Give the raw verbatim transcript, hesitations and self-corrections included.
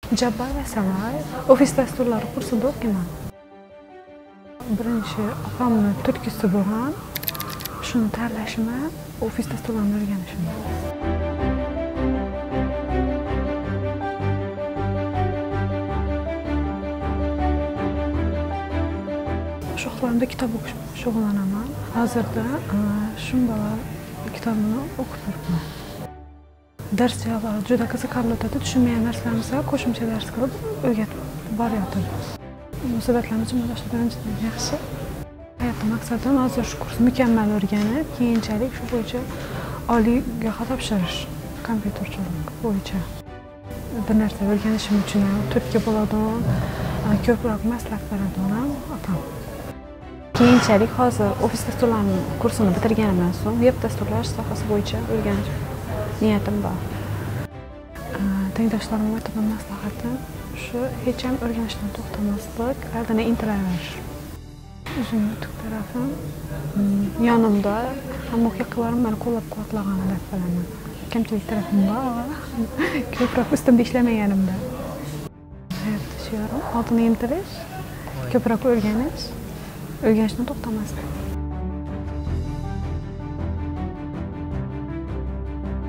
Jabbar Vasalay ofis dasturlari kursida o'qiyman. Birinchi opamni turkisi bo'lgan, shuni tanlashimni, ofis dasturlarini o'rganishimni. Shu vaqtlarda kitob o'qish shug'ullanaman. Hozirda Shumbalar kitobini o'qib turibman. Darslar juda qiziqarli o'tadi. Tushunmagan narsalarni esa qo'shimcha dars qilib o'rgatib boryapti. Munosabatlarni jumlashtirgan juda yaxshi. Hayotda maqsadim hozir shu kursni mukammal o'rganib, keyinchalik shu bo'yicha oliygohga topshirish, kompyuterchilik bo'yicha. Bir narsa o'rganishim uchun Turkiya bo'ladigan ko'proq maslak beradigan opam. Keyinchalik hozir ofis dasturlarining kursini bitirganimdan so'ng veb dasturlar sohasi bo'yicha o'rganish niyatim bor. Tengdoshlarimga aytaman maslahatim shu, hech ham o'rganishdan to'xtamaslik, oldinga intilaverish. O'zimning yutuq tarafim yonimda hamma yaqinlarim meni qo'llab-quvvatlaganini deb bilaman. Kamchilik tarafim bor, ko'proq ustimda ishlamaganimda. Hayotda shu yorim, oldinga intilish, ko'proq o'rganish, o'rganishdan to'xtamaslik.